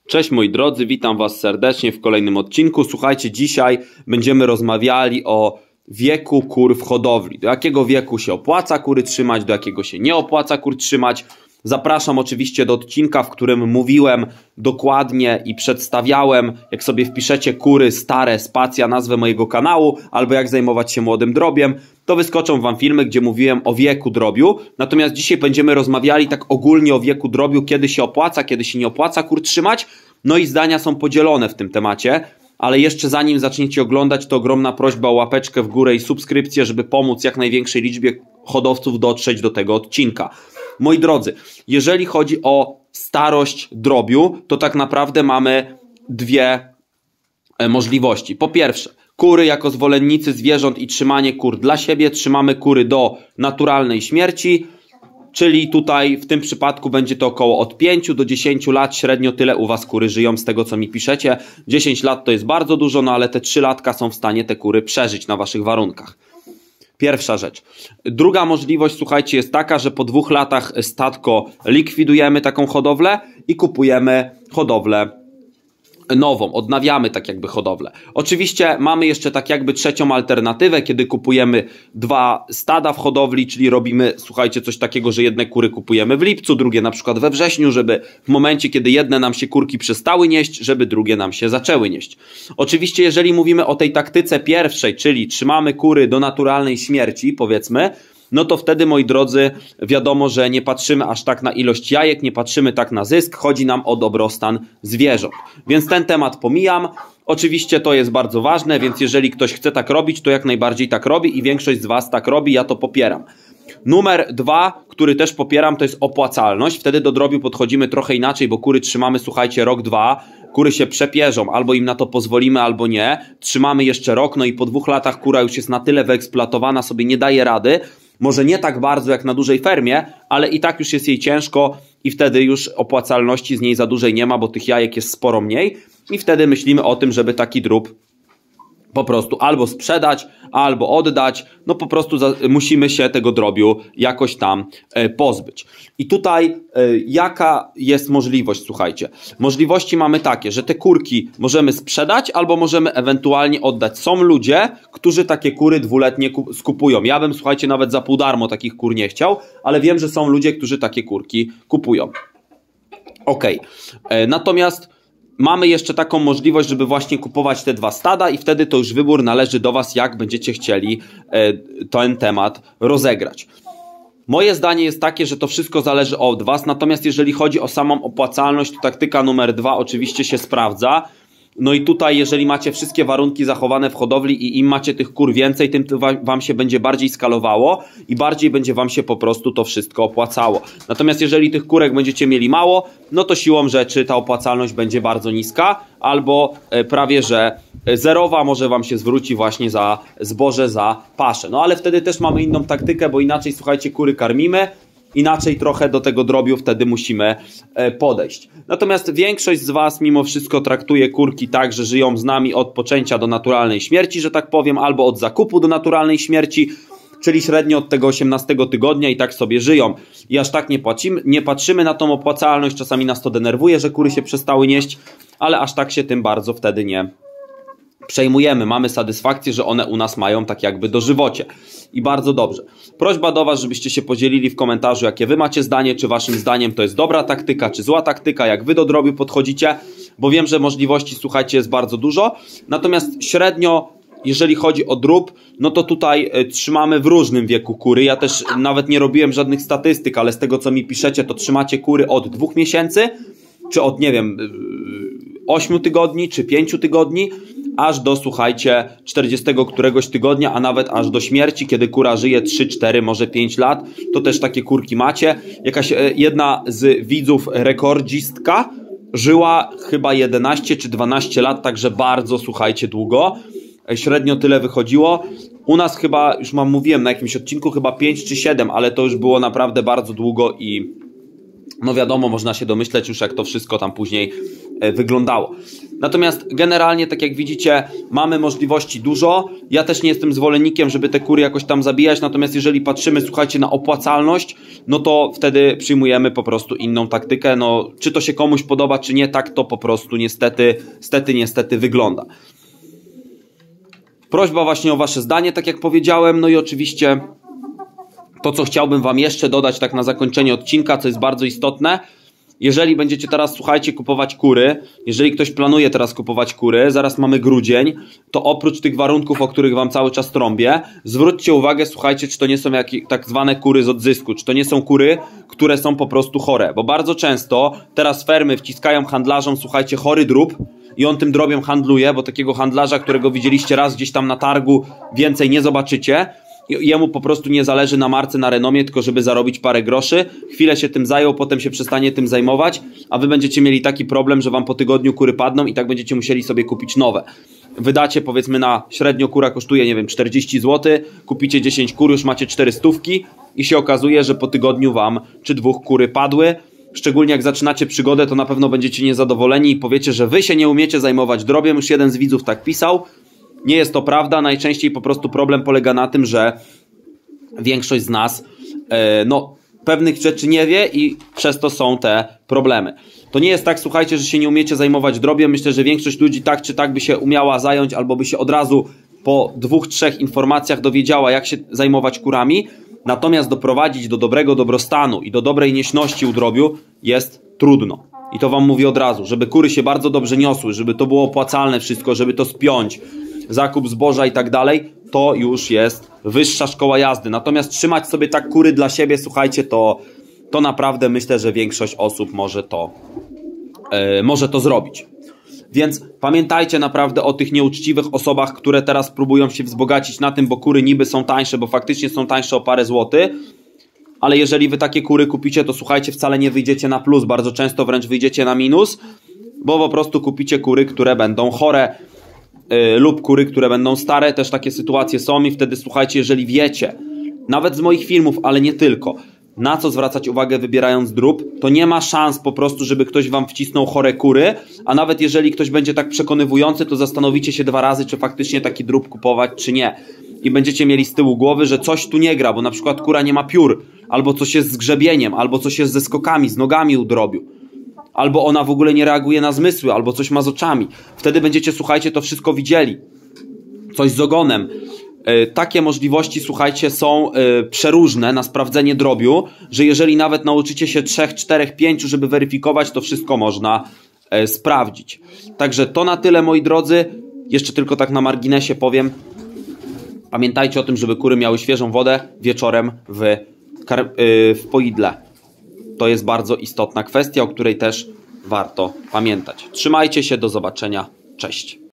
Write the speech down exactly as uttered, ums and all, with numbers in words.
Cześć moi drodzy, witam was serdecznie w kolejnym odcinku. Słuchajcie, dzisiaj będziemy rozmawiali o wieku kur w hodowli. Do jakiego wieku się opłaca kury trzymać, do jakiego się nie opłaca kur trzymać. Zapraszam oczywiście do odcinka, w którym mówiłem dokładnie i przedstawiałem, jak sobie wpiszecie kury stare, spacja, nazwę mojego kanału, albo jak zajmować się młodym drobiem, to wyskoczą wam filmy, gdzie mówiłem o wieku drobiu. Natomiast dzisiaj będziemy rozmawiali tak ogólnie o wieku drobiu, kiedy się opłaca, kiedy się nie opłaca kur trzymać. No i zdania są podzielone w tym temacie. Ale jeszcze zanim zaczniecie oglądać, to ogromna prośba o łapeczkę w górę i subskrypcję, żeby pomóc jak największej liczbie hodowców dotrzeć do tego odcinka. Moi drodzy, jeżeli chodzi o starość drobiu, to tak naprawdę mamy dwie możliwości. Po pierwsze, kury jako zwolennicy zwierząt i trzymanie kur dla siebie. Trzymamy kury do naturalnej śmierci, czyli tutaj w tym przypadku będzie to około od pięciu do dziesięciu lat, średnio tyle u was kury żyją z tego co mi piszecie. dziesięć lat to jest bardzo dużo, no ale te trzy latka są w stanie te kury przeżyć na waszych warunkach. Pierwsza rzecz. Druga możliwość, słuchajcie, jest taka, że po dwóch latach statko likwidujemy taką hodowlę i kupujemy hodowlę nową, odnawiamy tak jakby hodowlę. Oczywiście mamy jeszcze tak jakby trzecią alternatywę, kiedy kupujemy dwa stada w hodowli, czyli robimy, słuchajcie, coś takiego, że jedne kury kupujemy w lipcu, drugie na przykład we wrześniu, żeby w momencie, kiedy jedne nam się kurki przestały nieść, żeby drugie nam się zaczęły nieść. Oczywiście jeżeli mówimy o tej taktyce pierwszej, czyli trzymamy kury do naturalnej śmierci, powiedzmy, no to wtedy, moi drodzy, wiadomo, że nie patrzymy aż tak na ilość jajek, nie patrzymy tak na zysk, chodzi nam o dobrostan zwierząt. Więc ten temat pomijam. Oczywiście to jest bardzo ważne, więc jeżeli ktoś chce tak robić, to jak najbardziej tak robi i większość z was tak robi, ja to popieram. Numer dwa, który też popieram, to jest opłacalność. Wtedy do drobiu podchodzimy trochę inaczej, bo kury trzymamy, słuchajcie, rok, dwa. Kury się przepierzą, albo im na to pozwolimy, albo nie. Trzymamy jeszcze rok, no i po dwóch latach kura już jest na tyle wyeksploatowana, sobie nie daje rady. Może nie tak bardzo jak na dużej fermie, ale i tak już jest jej ciężko i wtedy już opłacalności z niej za dużej nie ma, bo tych jajek jest sporo mniej i wtedy myślimy o tym, żeby taki drób po prostu albo sprzedać, albo oddać, no po prostu za, musimy się tego drobiu jakoś tam e, pozbyć. I tutaj e, jaka jest możliwość, słuchajcie. Możliwości mamy takie, że te kurki możemy sprzedać, albo możemy ewentualnie oddać. Są ludzie, którzy takie kury dwuletnie skupują. Ja bym, słuchajcie, nawet za pół darmo takich kur nie chciał, ale wiem, że są ludzie, którzy takie kurki kupują. Ok, e, natomiast mamy jeszcze taką możliwość, żeby właśnie kupować te dwa stada i wtedy to już wybór należy do was, jak będziecie chcieli e, ten temat rozegrać. Moje zdanie jest takie, że to wszystko zależy od was, natomiast jeżeli chodzi o samą opłacalność, to taktyka numer dwa oczywiście się sprawdza. No i tutaj jeżeli macie wszystkie warunki zachowane w hodowli i im macie tych kur więcej, tym wam się będzie bardziej skalowało i bardziej będzie wam się po prostu to wszystko opłacało. Natomiast jeżeli tych kurek będziecie mieli mało, no to siłą rzeczy ta opłacalność będzie bardzo niska albo prawie że zerowa, może wam się zwróci właśnie za zboże, za paszę. No ale wtedy też mamy inną taktykę, bo inaczej, słuchajcie, kury karmimy, inaczej trochę do tego drobiu wtedy musimy podejść. Natomiast większość z was mimo wszystko traktuje kurki tak, że żyją z nami od poczęcia do naturalnej śmierci, że tak powiem, albo od zakupu do naturalnej śmierci, czyli średnio od tego osiemnastego tygodnia i tak sobie żyją. I aż tak nie, płacimy, nie patrzymy na tą opłacalność, czasami nas to denerwuje, że kury się przestały nieść, ale aż tak się tym bardzo wtedy nie przejmujemy, mamy satysfakcję, że one u nas mają tak jakby dożywocie. I bardzo dobrze. Prośba do was, żebyście się podzielili w komentarzu, jakie wy macie zdanie, czy waszym zdaniem to jest dobra taktyka, czy zła taktyka, jak wy do drobiu podchodzicie, bo wiem, że możliwości, słuchajcie, jest bardzo dużo. Natomiast średnio, jeżeli chodzi o drób, no to tutaj y, trzymamy w różnym wieku kury. Ja też nawet nie robiłem żadnych statystyk, ale z tego, co mi piszecie, to trzymacie kury od dwóch miesięcy, czy od, nie wiem, ośmiu tygodni, czy pięciu tygodni, aż do, słuchajcie, czterdziestego któregoś tygodnia, a nawet aż do śmierci, kiedy kura żyje trzy, cztery, może pięć lat, to też takie kurki macie. Jakaś jedna z widzów, rekordzistka, żyła chyba jedenaście czy dwanaście lat, także bardzo, słuchajcie, długo. Średnio tyle wychodziło. U nas chyba, już mam mówiłem na jakimś odcinku, chyba pięć czy siedem, ale to już było naprawdę bardzo długo i no wiadomo, można się domyśleć już, jak to wszystko tam później wyglądało. Natomiast generalnie, tak jak widzicie, mamy możliwości dużo. Ja też nie jestem zwolennikiem, żeby te kury jakoś tam zabijać, natomiast jeżeli patrzymy, słuchajcie, na opłacalność, no to wtedy przyjmujemy po prostu inną taktykę. No, czy to się komuś podoba, czy nie, tak to po prostu niestety, niestety, niestety wygląda. Prośba właśnie o wasze zdanie, tak jak powiedziałem, no i oczywiście to, co chciałbym wam jeszcze dodać tak na zakończenie odcinka, co jest bardzo istotne. Jeżeli będziecie teraz, słuchajcie, kupować kury, jeżeli ktoś planuje teraz kupować kury, zaraz mamy grudzień, to oprócz tych warunków, o których wam cały czas trąbię, zwróćcie uwagę, słuchajcie, czy to nie są jakieś tak zwane kury z odzysku, czy to nie są kury, które są po prostu chore, bo bardzo często teraz fermy wciskają handlarzom, słuchajcie, chory drób i on tym drobiem handluje, bo takiego handlarza, którego widzieliście raz gdzieś tam na targu, więcej nie zobaczycie. Jemu po prostu nie zależy na marce, na renomie, tylko żeby zarobić parę groszy. Chwilę się tym zajął, potem się przestanie tym zajmować, a wy będziecie mieli taki problem, że wam po tygodniu kury padną i tak będziecie musieli sobie kupić nowe. Wydacie, powiedzmy, na średnio kura kosztuje, nie wiem, czterdzieści złotych, kupicie dziesięć kur, już macie cztery stówki i się okazuje, że po tygodniu wam czy dwóch kury padły. Szczególnie jak zaczynacie przygodę, to na pewno będziecie niezadowoleni i powiecie, że wy się nie umiecie zajmować drobiem. Już jeden z widzów tak pisał. Nie jest to prawda, najczęściej po prostu problem polega na tym, że większość z nas e, no, pewnych rzeczy nie wie i przez to są te problemy. To nie jest tak, słuchajcie, że się nie umiecie zajmować drobiem. Myślę, że większość ludzi tak czy tak by się umiała zająć albo by się od razu po dwóch, trzech informacjach dowiedziała, jak się zajmować kurami. Natomiast doprowadzić do dobrego dobrostanu i do dobrej nieśności u drobiu jest trudno. I to wam mówię od razu, żeby kury się bardzo dobrze niosły, żeby to było opłacalne wszystko, żeby to spiąć, zakup zboża i tak dalej, to już jest wyższa szkoła jazdy. Natomiast trzymać sobie tak kury dla siebie, słuchajcie, to, to naprawdę myślę, że większość osób może to, yy, może to zrobić. Więc pamiętajcie naprawdę o tych nieuczciwych osobach, które teraz próbują się wzbogacić na tym, bo kury niby są tańsze, bo faktycznie są tańsze o parę złotych, ale jeżeli wy takie kury kupicie, to słuchajcie, wcale nie wyjdziecie na plus, bardzo często wręcz wyjdziecie na minus, bo po prostu kupicie kury, które będą chore, Yy, lub kury, które będą stare, też takie sytuacje są i wtedy słuchajcie, jeżeli wiecie, nawet z moich filmów, ale nie tylko, na co zwracać uwagę wybierając drób, to nie ma szans po prostu, żeby ktoś wam wcisnął chore kury, a nawet jeżeli ktoś będzie tak przekonywujący, to zastanowicie się dwa razy, czy faktycznie taki drób kupować, czy nie. I będziecie mieli z tyłu głowy, że coś tu nie gra, bo na przykład kura nie ma piór, albo coś jest z grzebieniem, albo coś jest ze skokami, z nogami u drobiu. Albo ona w ogóle nie reaguje na zmysły, albo coś ma z oczami. Wtedy będziecie, słuchajcie, to wszystko widzieli. Coś z ogonem. Yy, takie możliwości, słuchajcie, są yy, przeróżne na sprawdzenie drobiu, że jeżeli nawet nauczycie się trzech, czterech, pięciu, żeby weryfikować, to wszystko można yy, sprawdzić. Także to na tyle, moi drodzy. Jeszcze tylko tak na marginesie powiem. Pamiętajcie o tym, żeby kury miały świeżą wodę wieczorem w, yy, w poidle. To jest bardzo istotna kwestia, o której też warto pamiętać. Trzymajcie się, do zobaczenia, cześć.